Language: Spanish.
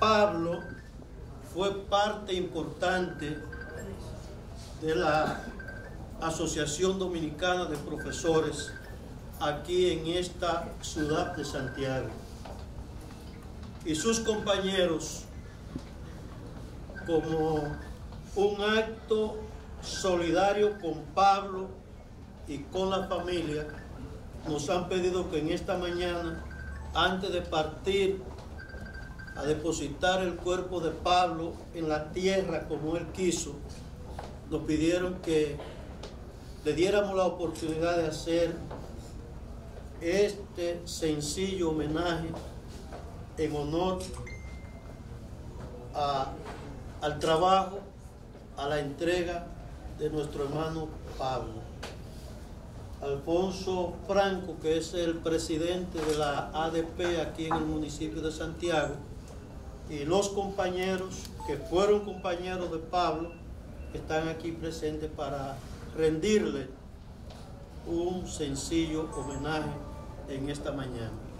Pablo fue parte importante de la Asociación Dominicana de Profesores aquí en esta ciudad de Santiago. Y sus compañeros, como un acto solidario con Pablo y con la familia, nos han pedido que en esta mañana, antes de partir a depositar el cuerpo de Pablo en la tierra como él quiso, nos pidieron que le diéramos la oportunidad de hacer este sencillo homenaje en honor al trabajo, a la entrega de nuestro hermano Pablo. Alfonso Franco, que es el presidente de la ADP aquí en el municipio de Santiago, y los compañeros que fueron compañeros de Pablo están aquí presentes para rendirle un sencillo homenaje en esta mañana.